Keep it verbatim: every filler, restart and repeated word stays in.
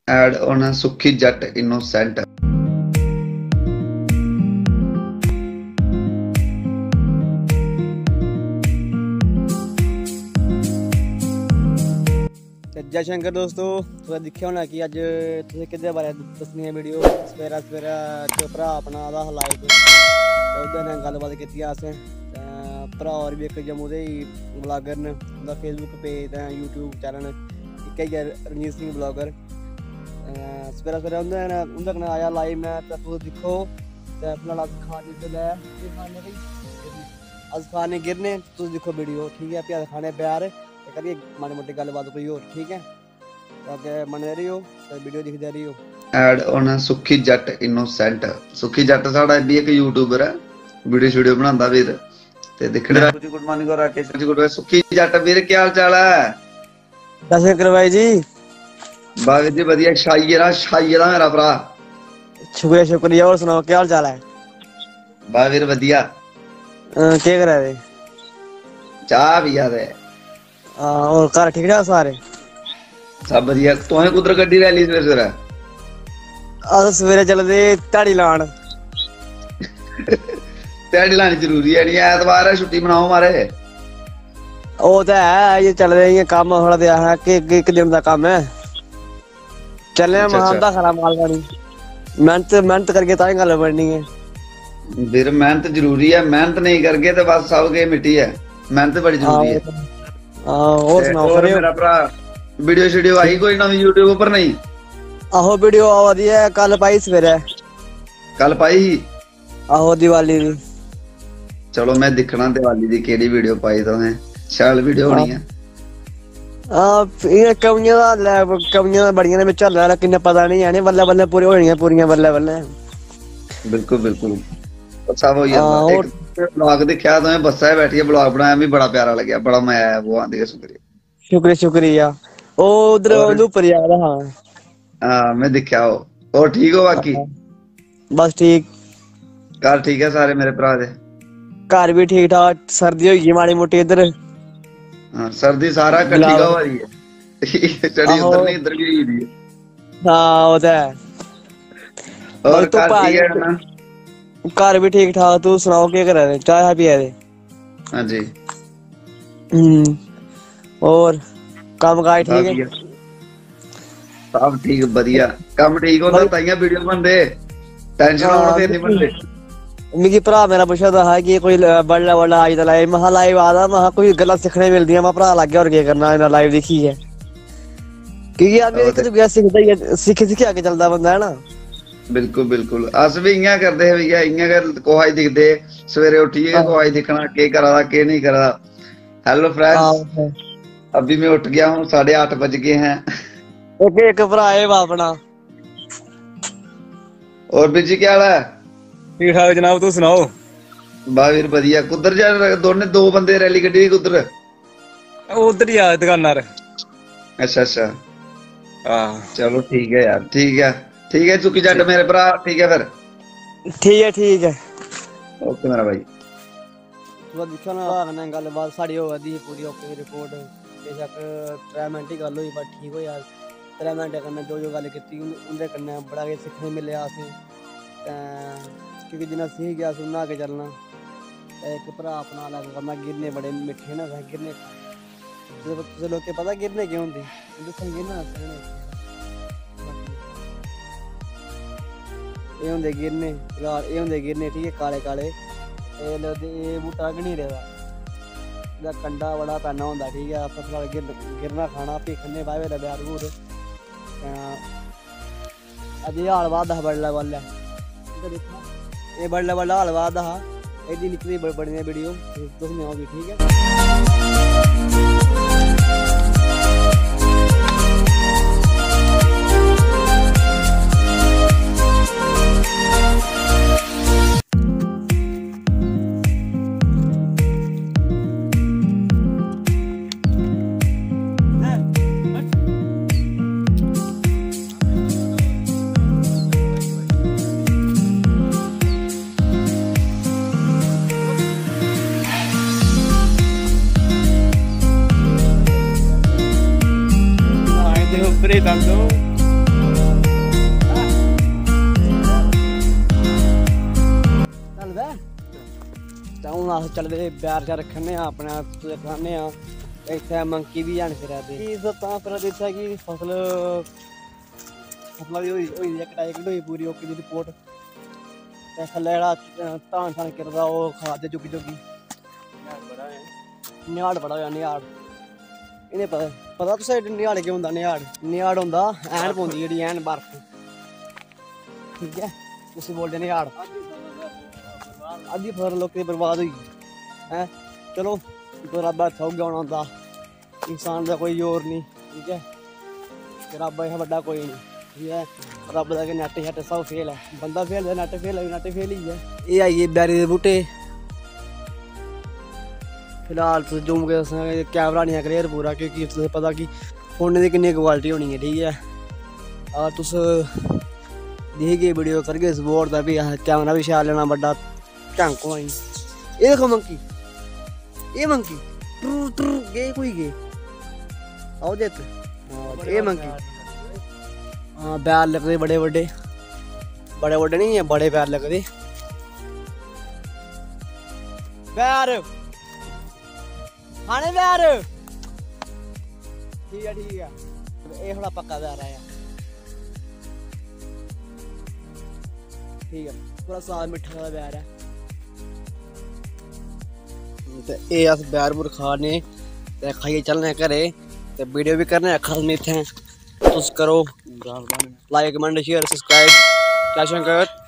Add on a Sukhi Jat Innocent. जय शंकर दोस्तों, तुसें दिक्खेआ होना कि अज तुसें किहदे बारे दस्सनी है वीडियो। सवेरा सवेरा भरा अपना दा लाइव ओह्दे ने गल्लबात कीती असें। भरा होर भी इक जम्मू दे ब्लागर न, उं'दा फेसबुक पेज ते यूट्यूब चैनल इक्कै ही रणजीत सिंह ब्लागर। सवेरा सवेरा उं'दे उं'दे कन्नै आया लाइव में, ते तुस दिक्खो ते फिलहाल अस खाने च खाने अस खाने गिरने, तुस दिक्खो वीडियो ठीक है। फ्ही अस खाने प्यार करिए माड़ी मोटी गल्लबात कोई होर ठीक है। अगे बने रहियो ते वीडियो दिखदे रहियो। Add on a Sukhi Jat Innocent. Sukhi Jat साढ़ा भी एक यूट्यूबर है, वीडियो वीडियो बनांदा वीर ते दिखदे रहो जी। गुड मॉर्निंग और राकेश जी, गुड सुखी जट वीर क्या हाल चाल है? दस शंकर भाई जी बाग जी वधिया। शाइरा शाइरा मेरा भरा, शुक्रिया शुक्रिया। और सुनाओ क्या हाल चाल है? बाग वीर वधिया। क्या करा दे? चाह पिया दे। और घर ठीक ठाक सारे? सब वधिया। तुसें कुद्धर गड्डी रैली सवेरे सवेरे? अस सवेरे चलदे ध्याड़ी लान। ध्याड़ी लानी जरूरी है, नहीं ऐतवार है छुट्टी बनाओ मारे। ओह् ते है, ये चलदे इ'यां कम्म थोड़ा देआ है कि इक दिन दा कम्म है। चलने महान दा खरा माल पानी, मेहनत मेहनत करके तां ही गल्ल बननी है। फिर मेहनत जरूरी है, मेहनत नहीं करके तो बस सब के मिट्टी है। मेहनत बड़ी जरूरी है। और सुनाओ और मेरा भरा वीडियो शीडियो आई कोई नवी यूट्यूब उपर? नहीं आहो वीडियो आवा दी है, कल पाई सवेरे। कल पाई ही? आहो दिवाली दी। चलो मैं दिखना दिवाली दी केड़ी वीडियो पाई तुसें। शैल वीडियो होनी है। हां ये कवियां दा कवियां बड़ियां ने विच चल रहा, किन्ने पता नहीं है। बल्ले बल्ले पूरी होनियां पूरियां बल्ले बल्ले। बिल्कुल बिल्कुल सब हो जांदा। एक ब्लॉग दिखया तुसें, बस्सा बैठी ब्लॉग बनाया, भी बड़ा प्यारा लग्या, बड़ा मजा आया। वो आंदी है शुक्रिया शुक्रिया शुक्रिया। ओ उधर उधर यार। हां हां मैं दिखया हो। और ठीक हो? बाकी बस ठीक। घर ठीक है सारे मेरे भरा दे? घर भी ठीक ठाक। सर्दी होई गई माड़ी मोटी इधर। हां सर्दी सारा इकट्ठी का हो रही है, चढ़ी उधर नहीं इधर भी हुई है। हां वो तो है। और तो ठीक है ना? घर भी ठीक ठाक। तू सुनाओ क्या करा रहे? चाय पिया दे? हां जी। हम्म और काम काज ठीक है? सब ठीक बढ़िया। काम ठीक होता ताइयां वीडियो बनदे, टेंशन होण ते नहीं बनदे। मिगी भरा मेरा पुछा दा है कि कोई बड़ा बड़ा आज दा लाइव महा लाइव आदा महा कोई गल्लां सिखने मिलदियां। मैं भरा लग गया और क्या करना इना लाइव दिखिए, क्योंकि आदमी एक दूसरे सीखदा ही है, सीख सीख आगे चलदा बंदा है ना। बिल्कुल बिल्कुल अस भी इयां करदे है भैया, इयां कर कोई दिखदे सवेरे उठिए कोई दिखना के करा दा के नहीं करा दा। हेलो फ्रेंड्स, अभी मैं उठ गया हूँ, साढ़े आठ बज गए हैं। एक एक भरा है अपना। और बीर जी क्या हाल है? ठीक ठाक जनाब, तू सुनाओ? बावीर बढ़िया। कुधर जा दोने दो बंदे रैली गड्डी कुधर? उधर ही आ दुकानार। अच्छा अच्छा हां चलो ठीक है यार, ठीक है ठीक है। चुकी जट मेरे भरा, ठीक है फिर ठीक है ठीक है ओके मेरा भाई। तो दिखो ना कन्नै गल्लबात साढ़ी होआ दी पूरी ओके रिपोर्ट। बेशक त्रै मिंट ही गल्ल होई पर ठीक हो यार। त्रै मिंट कन्नै जो जो गल्ल कीती उंदे कन्नै बड़ा किश सिक्खने मिलेआ असें, क्योंकि जिन्ना सीख गया अस उन्ना अग्गें चलना। इक भरा अपना अलग करना। गिरने बड़े मिट्ठे न गिरने। तुसें लोकें पता गिरने केह् होंदी? तुसें गिरना एह् होंदे गिरने। फिलहाल एह् होंदे गिरने ठीक है, काले काले। एह् बूह्टा गनी रेदा, एह्दा कंडा बड़ा पैना होंदा ठीक है। अस फिलहाल गिरना खाना, फ्ही खन्ने बाह् बेल्लै बैर बूर। अज्ज एह् हाल बाद हा बडलै बडलै। एह् बडलै बडलै हाल बाद हा। एह्दी निकली बड़ियां वीडियो, तुस सनाओ भी ठीक है। Tanto अस चलदे बैर च रक्खने अपने खाने इत्थै मंकी भी हैन फिरा दे तां फिरा दे इत्थै कि फसल फसला दी होई होई दी कटाई कटोई पूरी ओके दी रिपोर्ट ते थल्ले जेह्ड़ा धान शान किरदा ओह् खा दे चुक्की चुक्की निहाड़ बड़ा होया निहाड़ इ'नें पता पता तुसें निहाड़ केह् होंदा निहाड़ निहाड़ होंदा ऐन पौंदी जेह्ड़ी ऐन बर्फ ठीक ऐ उसी बोलदे निहाड़ अद्धी फसल लोकें दी बर्बाद होई गेई हैं चलो रब हत्थ उग्गे होना होंदा इंसान दा कोई जोर नहीं ठीक है रब ऐसा बड्डा कोई नहीं ठीक है रब दा नैट शैट सब फेल है बंदा फेल है नैट फेल है नैट फेल ही है एह् आई गे बैरी दे बूह्टे फिलहाल तुस जूम के दस्सां कैमरा नहीं है क्लियर पूरा क्योंकि तुसें पता कि फोनै दी किन्नी क्वालिटी होनी है ठीक है अगर तुस दिखगे वीडियो करगे सपोर्ट दा भी कैमरा भी शैल लेना बड्डा ढंग होना एह् दिक्खो मंकी एह् मंकी ट्रू ट्रू गे कोई गे आओ देख एह् मंकी हाँ बैर लगदे बड़े बड्डे बड़े बड्डे नहीं बड़े बैर लगदे बैर खाने बैर ठीक है ठीक है एह् थोड़ा पक्का बैर आया ठीक है थोड़ा साफ मिट्ठा दा बैर है ते एह् अस बैर बूर खाने ते खाइयै चलने घरे ते वीडियो भी करने खत्म इत्थें तुस करो लाइक कमेंट शेयर सब्सक्राइब क्या शंकर